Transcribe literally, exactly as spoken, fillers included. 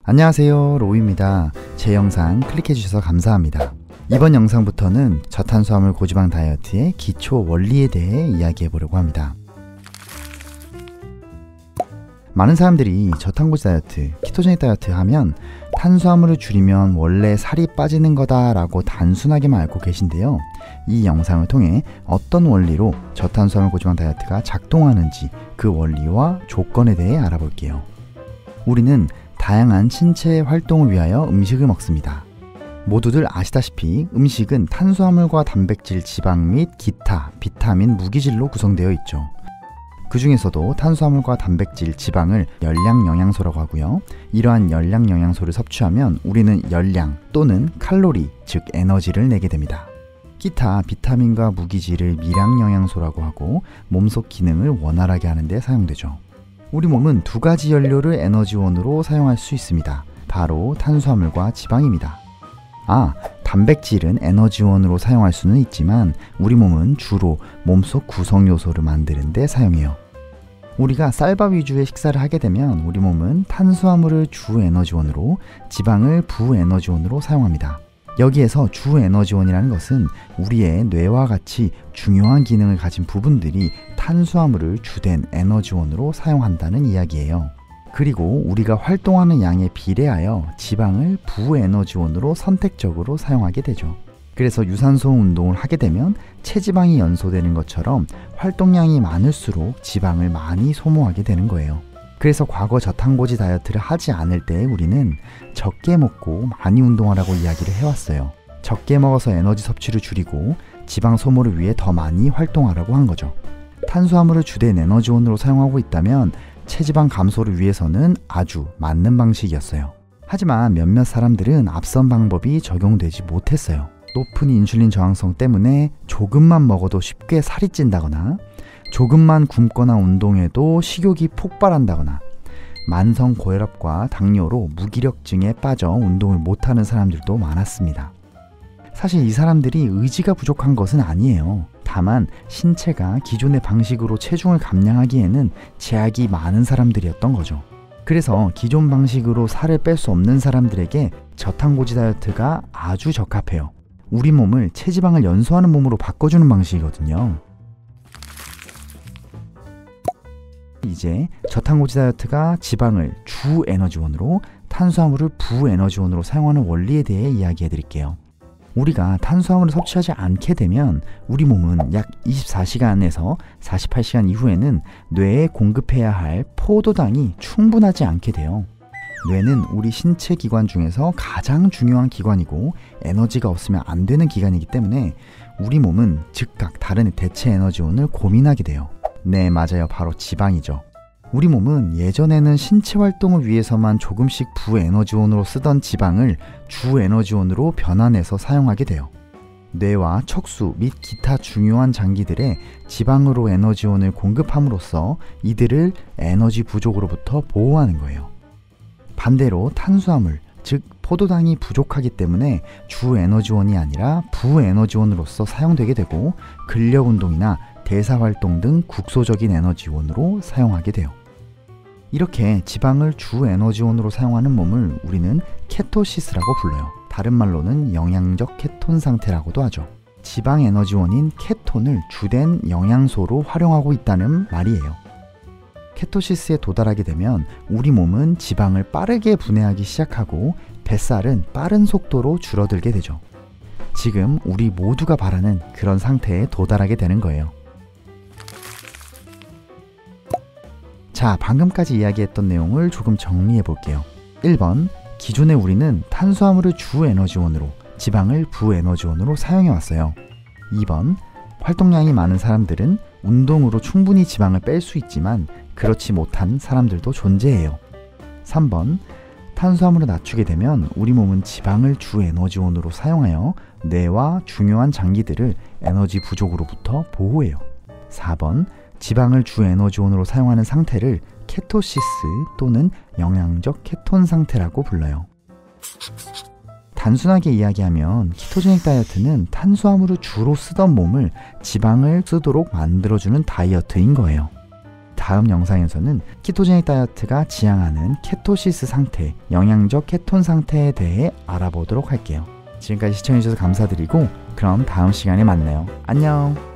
안녕하세요, 로우입니다. 제 영상 클릭해주셔서 감사합니다. 이번 영상부터는 저탄수화물 고지방 다이어트의 기초 원리에 대해 이야기해보려고 합니다. 많은 사람들이 저탄고지 다이어트, 키토제닉 다이어트 하면 탄수화물을 줄이면 원래 살이 빠지는 거다 라고 단순하게만 알고 계신데요. 이 영상을 통해 어떤 원리로 저탄수화물 고지방 다이어트가 작동하는지 그 원리와 조건에 대해 알아볼게요. 우리는 다양한 신체 활동을 위하여 음식을 먹습니다. 모두들 아시다시피 음식은 탄수화물과 단백질, 지방 및 기타, 비타민, 무기질로 구성되어 있죠. 그 중에서도 탄수화물과 단백질, 지방을 열량 영양소라고 하고요. 이러한 열량 영양소를 섭취하면 우리는 열량 또는 칼로리, 즉 에너지를 내게 됩니다. 기타, 비타민과 무기질을 미량 영양소라고 하고 몸속 기능을 원활하게 하는 데 사용되죠. 우리 몸은 두 가지 연료를 에너지원으로 사용할 수 있습니다. 바로 탄수화물과 지방입니다. 아, 단백질은 에너지원으로 사용할 수는 있지만 우리 몸은 주로 몸속 구성요소를 만드는 데 사용해요. 우리가 쌀밥 위주의 식사를 하게 되면 우리 몸은 탄수화물을 주 에너지원으로, 지방을 부 에너지원으로 사용합니다. 여기에서 주 에너지원이라는 것은 우리의 뇌와 같이 중요한 기능을 가진 부분들이 탄수화물을 주된 에너지원으로 사용한다는 이야기예요. 그리고 우리가 활동하는 양에 비례하여 지방을 부 에너지원으로 선택적으로 사용하게 되죠. 그래서 유산소 운동을 하게 되면 체지방이 연소되는 것처럼 활동량이 많을수록 지방을 많이 소모하게 되는 거예요. 그래서 과거 저탄고지 다이어트를 하지 않을 때 우리는 적게 먹고 많이 운동하라고 이야기를 해왔어요. 적게 먹어서 에너지 섭취를 줄이고 지방 소모를 위해 더 많이 활동하라고 한 거죠. 탄수화물을 주된 에너지원으로 사용하고 있다면 체지방 감소를 위해서는 아주 맞는 방식이었어요. 하지만 몇몇 사람들은 앞선 방법이 적용되지 못했어요. 높은 인슐린 저항성 때문에 조금만 먹어도 쉽게 살이 찐다거나 조금만 굶거나 운동해도 식욕이 폭발한다거나 만성 고혈압과 당뇨로 무기력증에 빠져 운동을 못하는 사람들도 많았습니다. 사실 이 사람들이 의지가 부족한 것은 아니에요. 다만 신체가 기존의 방식으로 체중을 감량하기에는 제약이 많은 사람들이었던 거죠. 그래서 기존 방식으로 살을 뺄 수 없는 사람들에게 저탄고지 다이어트가 아주 적합해요. 우리 몸을 체지방을 연소하는 몸으로 바꿔주는 방식이거든요. 이제 저탄고지 다이어트가 지방을 주 에너지원으로, 탄수화물을 부 에너지원으로 사용하는 원리에 대해 이야기해 드릴게요. 우리가 탄수화물을 섭취하지 않게 되면 우리 몸은 약 이십사 시간에서 사십팔 시간 이후에는 뇌에 공급해야 할 포도당이 충분하지 않게 돼요. 뇌는 우리 신체 기관 중에서 가장 중요한 기관이고 에너지가 없으면 안 되는 기관이기 때문에 우리 몸은 즉각 다른 대체 에너지원을 고민하게 돼요. 네, 맞아요. 바로 지방이죠. 우리 몸은 예전에는 신체 활동을 위해서만 조금씩 부 에너지원으로 쓰던 지방을 주 에너지원으로 변환해서 사용하게 돼요. 뇌와 척수 및 기타 중요한 장기들의 지방으로 에너지원을 공급함으로써 이들을 에너지 부족으로부터 보호하는 거예요. 반대로 탄수화물, 즉 포도당이 부족하기 때문에 주 에너지원이 아니라 부 에너지원으로서 사용되게 되고 근력 운동이나 대사활동 등 국소적인 에너지원으로 사용하게 돼요. 이렇게 지방을 주 에너지원으로 사용하는 몸을 우리는 케토시스라고 불러요. 다른 말로는 영양적 케톤 상태라고도 하죠. 지방 에너지원인 케톤을 주된 영양소로 활용하고 있다는 말이에요. 케토시스에 도달하게 되면 우리 몸은 지방을 빠르게 분해하기 시작하고 뱃살은 빠른 속도로 줄어들게 되죠. 지금 우리 모두가 바라는 그런 상태에 도달하게 되는 거예요. 자, 방금까지 이야기했던 내용을 조금 정리해 볼게요. 일 번, 기존에 우리는 탄수화물을 주 에너지원으로, 지방을 부 에너지원으로 사용해 왔어요. 이 번, 활동량이 많은 사람들은 운동으로 충분히 지방을 뺄 수 있지만 그렇지 못한 사람들도 존재해요. 삼 번, 탄수화물을 낮추게 되면 우리 몸은 지방을 주 에너지원으로 사용하여 뇌와 중요한 장기들을 에너지 부족으로부터 보호해요. 사 번, 지방을 주 에너지원으로 사용하는 상태를 케토시스 또는 영양적 케톤 상태라고 불러요. 단순하게 이야기하면 키토제닉 다이어트는 탄수화물을 주로 쓰던 몸을 지방을 쓰도록 만들어주는 다이어트인 거예요. 다음 영상에서는 키토제닉 다이어트가 지향하는 케토시스 상태, 영양적 케톤 상태에 대해 알아보도록 할게요. 지금까지 시청해주셔서 감사드리고 그럼 다음 시간에 만나요. 안녕.